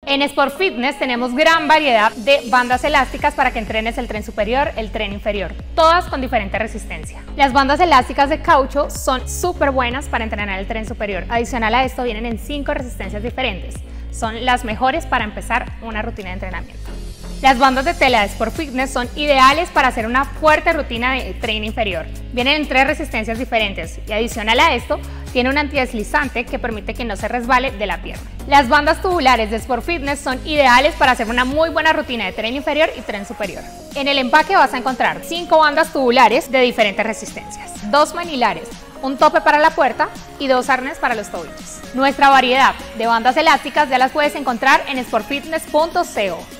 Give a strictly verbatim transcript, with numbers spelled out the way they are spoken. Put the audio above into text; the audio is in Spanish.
En Sport Fitness tenemos gran variedad de bandas elásticas para que entrenes el tren superior, el tren inferior, todas con diferente resistencia. Las bandas elásticas de caucho son súper buenas para entrenar el tren superior. Adicional a esto vienen en cinco resistencias diferentes. Son las mejores para empezar una rutina de entrenamiento. Las bandas de tela de Sport Fitness son ideales para hacer una fuerte rutina de tren inferior. Vienen en tres resistencias diferentes y adicional a esto, tiene un antideslizante que permite que no se resbale de la pierna. Las bandas tubulares de Sport Fitness son ideales para hacer una muy buena rutina de tren inferior y tren superior. En el empaque vas a encontrar cinco bandas tubulares de diferentes resistencias, dos manilares, un tope para la puerta y dos arnés para los tobillos. Nuestra variedad de bandas elásticas ya las puedes encontrar en sport fitness punto co.